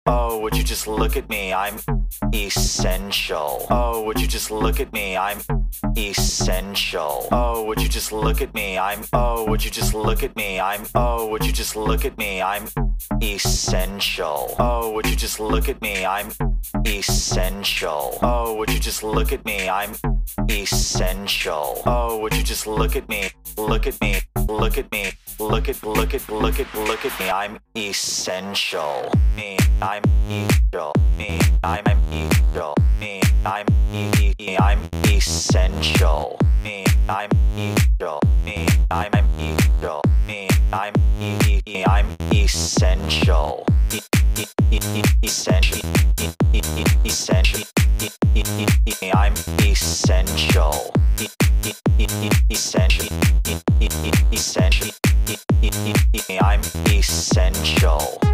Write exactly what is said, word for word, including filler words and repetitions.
Oh, would you just look at me? I'm essential. Oh, would you just look at me? I'm essential. Oh, would you just look at me? I'm Oh, would you just look at me? I'm Oh, would you just look at me? I'm essential. Oh, would you just look at me? I'm essential. Oh, would you just look at me? I'm essential. Oh, would you just look at me? Look at me. Look at me. Look at look at look at look at me. I'm essential. Me, I'm essential. Me, I'm I'm essential. Me, I'm e e I'm essential. Me, I'm essential. Me, I'm I'm essential. Me, I'm e e I'm essential. Essential. Essential. I'm essential. Essential. Essential. I'm essential.